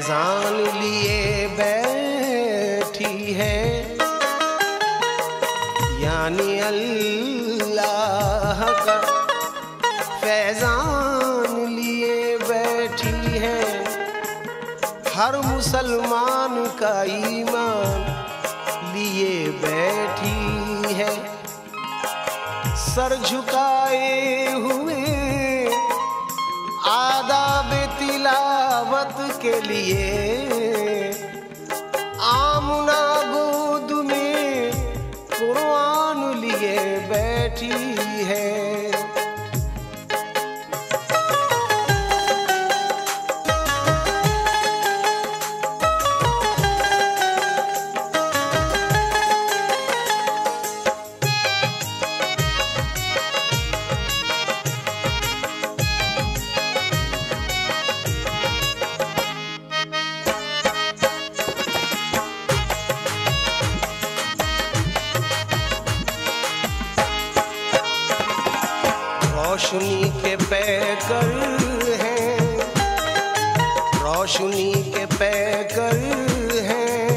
फैजान लिए बैठी है, यानी अल्लाह का फैजान लिए बैठी है। हर मुसलमान का ईमान लिए बैठी है। सर झुकाए हुए आदाब तिलावत के लिए आमना गोद में कुरान लिए बैठी है। रोशनी के पैकर हैं, रोशनी के पैकर हैं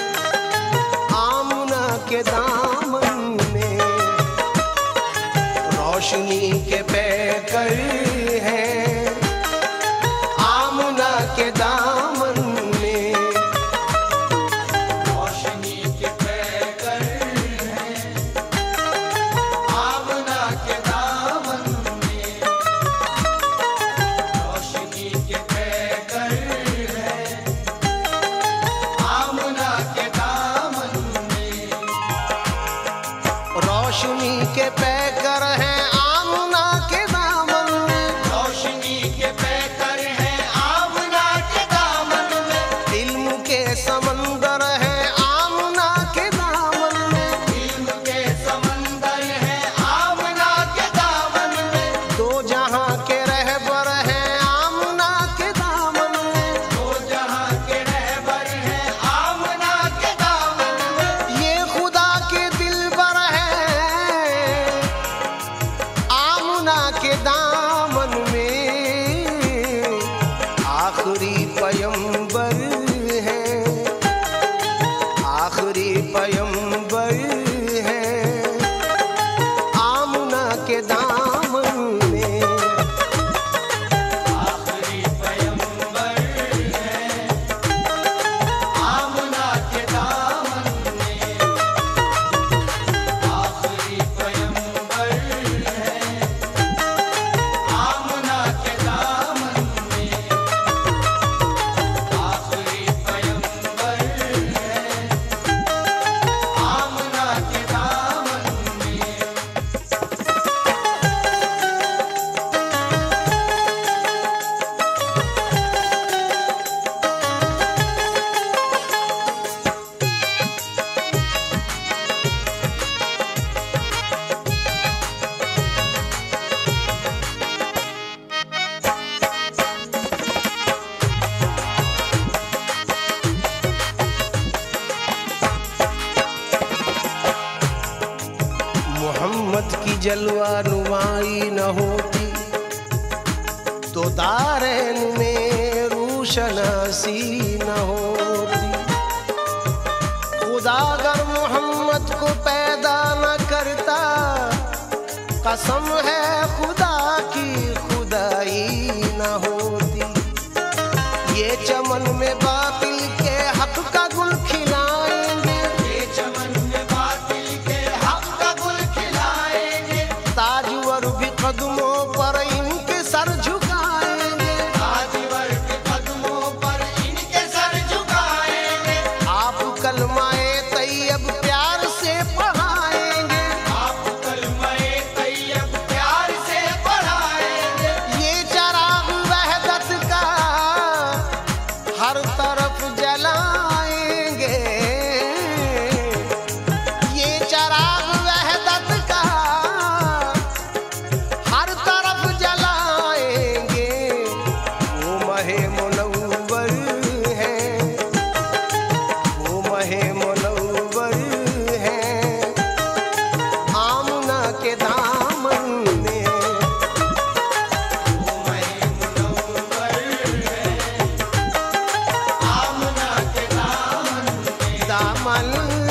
आमना के दामन में। रोशनी के पैकर हैं आमना के दामन में। रोशनी के पैकर हैं आमना के दामन में। रोशनी के पैकर हैं आमना के दामन में। रोशनी के पैकर हैं आमना के दामन में। रोशनी के पैकर हैं आमना के दामन में। इल्म के समंदर हैं आमना के दामन में। इल्म के समंदर हैं आमना के दामन में। दो जहां के रहबर हैं आमना के दामन में। दो जहां के रहबर हैं आमना के दामन में। ये खुदा के दिलबर हैं आमना के दामन में। आखिरी पैगंबर हैं, आखिरी पैगंबर हैं आमना के दामन में। आखिरी पैगंबर हैं आमना के दामन में। आखिरी पैगंबर हैं आमना के दामन में। आखिरी पैगंबर हैं आमना के दामन में। मोहम्मद की जलवा नुमाई न होती तो दारैन में रोशनासी न होती। खुदा अगर मोहम्मद को पैदा न करता, कसम है खुदा की खुदाई न होती। ये चमन में बातिल के हक का गुल खिलाएंगे। ये चमन में बातिल के हक का गुल खिलाएंगे। ताजवर भी कदमों पर इनके सर झुकाएंगे। ताजवर के कदमों पर इनके सर झुकाएंगे। आप कलमाए तैयब प्यार से पढ़ाएंगे। आप कलमाए तैयब प्यार से पढ़ाएंगे। ये चराग वहदत का हर तरफ जलाएंगे। ये चराग वहदत का हर तरफ जलाएंगे। वो महे मुनव्वर हैं, वो महे दामन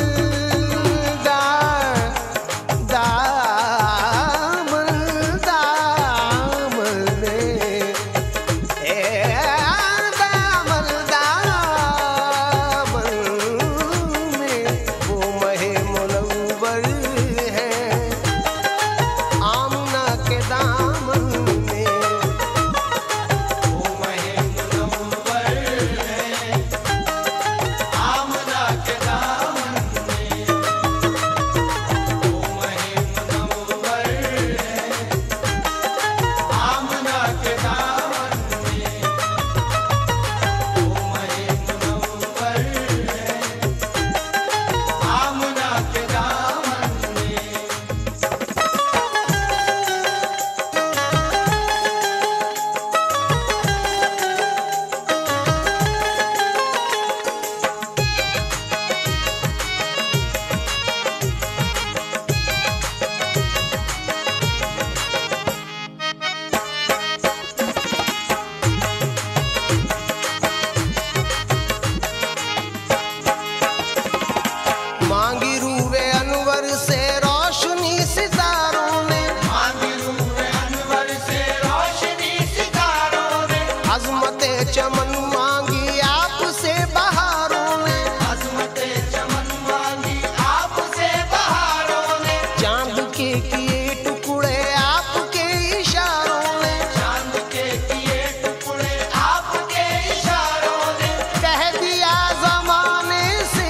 चमन मांगी आपसे बहारों ने, अज़मते चमन मांगी आपसे बहारों ने, चांद के किए टुकड़े आपके इशारों ने, चांद के किए टुकड़े आपके इशारों ने, कह दिया जमाने से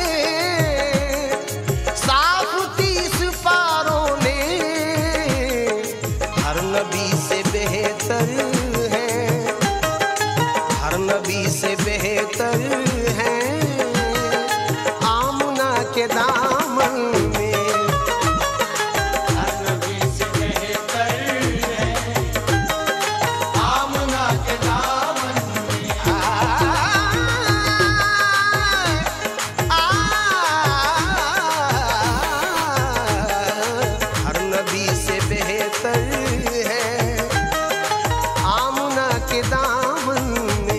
साफ 30 पारों ने, हर नबी से बेहतर नबी से बेहतर है आमना के दामन में, हर नबी से बेहतर है आमना के दामन में, हर नबी से बेहतर है आमना के दामन में।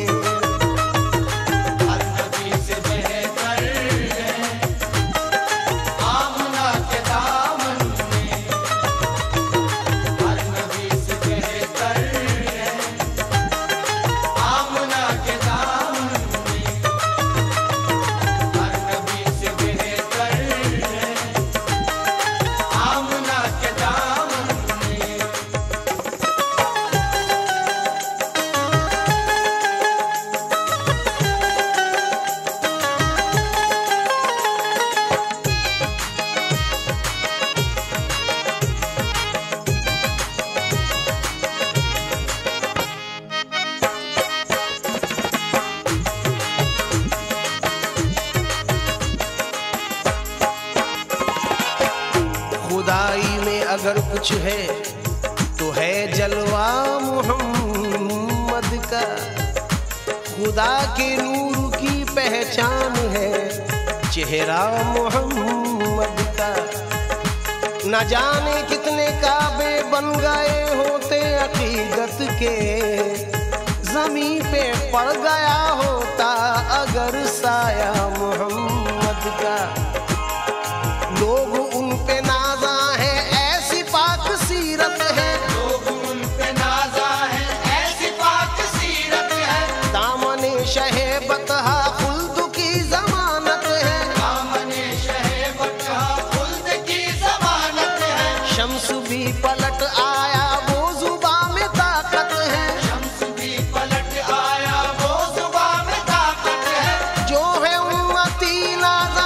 खुदाई में अगर कुछ है तो है जलवा मोहम्मद का, खुदा के नूर की पहचान है चेहरा मोहम्मद का। न जाने कितने काबे बन गए होते अकीदत के, जमीन पे पड़ गया होता अगर साया मोहम्मद का। लोग उन पे नाजा है ऐसी पाक सीरत है, लोग उन पे नाजा है ऐसी पाक सीरत है, दामने शहे बतहा खुल्द की जमानत है, दामने शहे बतहा खुल्द की जमानत है, शम्स भी पलट आया वो जुबा में ताकत है, शम्स भी पलट आया वो जुबा में ताकत है, जो है उम्मती नाजा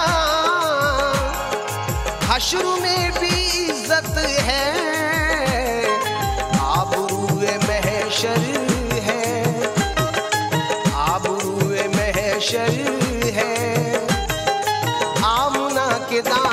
हश्र में भी इज्जत है, आबरूए महशर है, आबरूए महशर है आमना के दाम।